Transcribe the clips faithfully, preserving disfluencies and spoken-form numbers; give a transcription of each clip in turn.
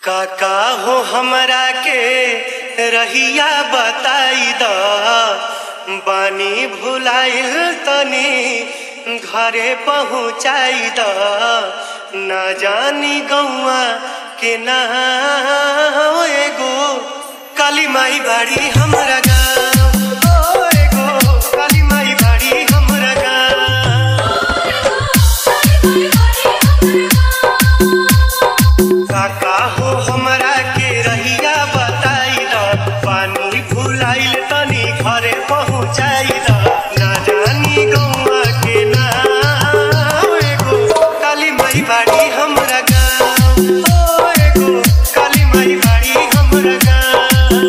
काका हो हमरा के रहिया बताई द बानी भुलाइल तनी घरे पहुँचाई द ना जानी गौआ के ना एगो काली माई बाड़ी हमरा गाँव एगो काली माई बाड़ी हमरा गाँव। काका हो हमरा के रहिया बताई द पानी भुलाइल तनी घरे पहुँचाई द ना जानी गौआ के ना एगो काली माई बाड़ी हमरा गाँव एगो काली माई बाड़ी हमरा गाँव।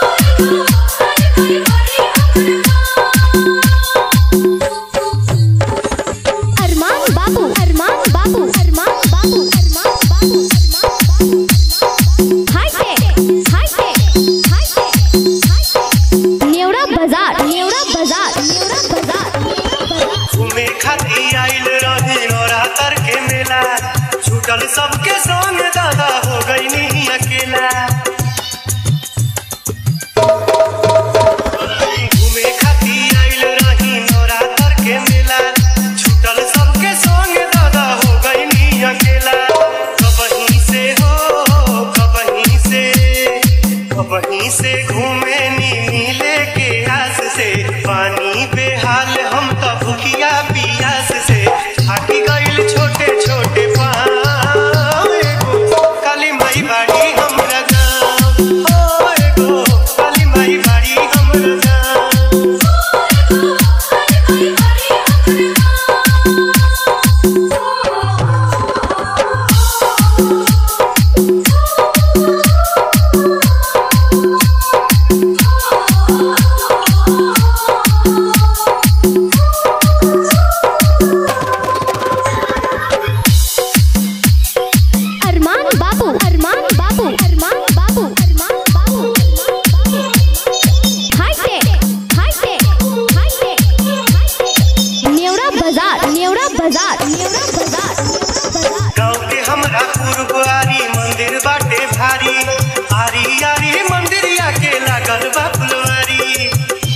अरमान Babu Arman Babu Arman Babu Arman Babu high tech high tech high tech high tech Nevra Bazaar Nevra Bazaar Nevra बाजार घूमे खातिर आइल रही नवरात्र के मेला छूटल सबके संग दादा हो गई नहीं अकेला। घूमे खातिर आइल रही नवरात्र के मेला छूटल सबके संग दादा हो गई नहीं अकेला। कबहीं से हो कबहीं से कबहीं से घूमे नी लेके आस से पानी बेहाल हम तो भूखिया पियास से थाकी गइल छोटे छोटे पाँव एगो काली माई बाड़ी हमरा गाँव ओ एगो काली माई बाड़ी हमरा गाँव। अरमान Babu Arman Babu Arman Babu Arman Babu high tech high tech high tech high tech Nevra Bazaar Nevra Bazaar Nevra बाजार बाजार गाँव के हमरा पुरबारी मंदिर बाटे भारी आरी आरी मंदिरिया के लागल बा फुलवारी।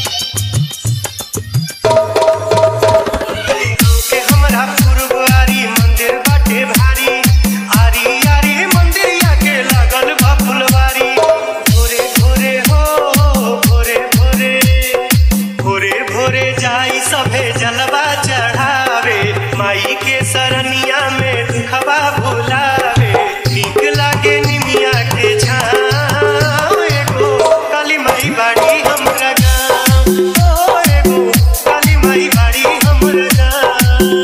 गाँव के हमरा पुरबारी मंदिर बाटे भारी आरी आरी मंदिरिया के लागल बा फुलवारी। भोरे भोरे हो भोरे भोरे भोरे भोरे जाई सभे जलवा चढ़ावे माई के सरनिया में दुखबा भुलावे नीक लागे निमिया के छाँव एगो काली माई बाड़ी हमरा गाँव ओ एगो काली माई बाड़ी हमरा गाँव।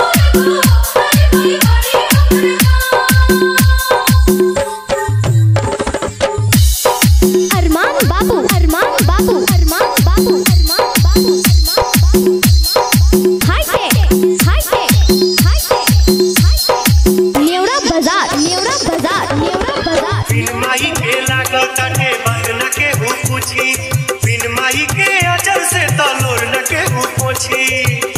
अरमान Babu Arman Babu Arman Babu Arman Babu Arman Babu high tech high tech high tech high tech Nevra Bazaar Nevra Bazaar Nevra बाजार बिन माई के लागत के बंद के हु पूछी बिन माई के अचर से तलोर न के हु पोछी।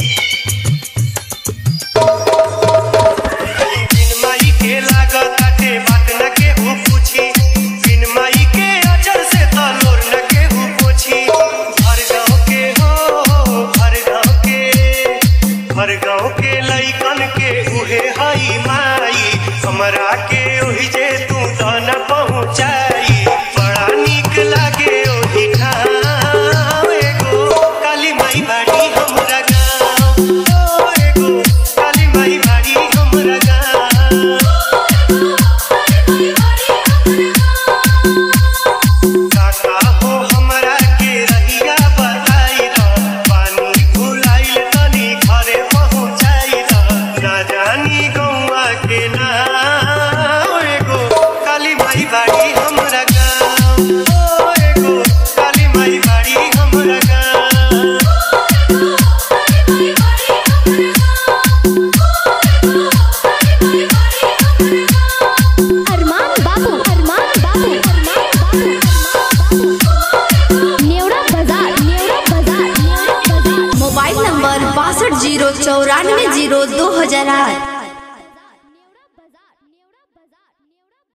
बिन माई के लागत के बात न के हु पूछी बिन माई के अचर से तलोर न के हु पोछी। हर गाँव के हो हर गाँव के हर गाँव के लइकन के उहे हई माई हमरा के ओहि जे तू तो न पहुँचाई बड़ा नीक लागे ओहि ठाम एगो काली माई बाड़ी हमरा गाँव ओ एगो काली माई बाड़ी हमरा गाँव। काका हो हमरा के रहिया बताई द पानी भुलाइल तनी घरे पहुँचाई द ना जानी गौआ के ना एगो काली माई बाड़ी हमरा गाँव ओ एगो काली माई बाड़ी हमरा गाँव। अरमान बाबू अरमान बाबू अरमान बाबू अरमान बाबू नेवरा बाजार नेवरा बाजार नेवरा बाजार मोबाइल नंबर बासठ जीरो चौरानवे जीरो दो हजार आठ।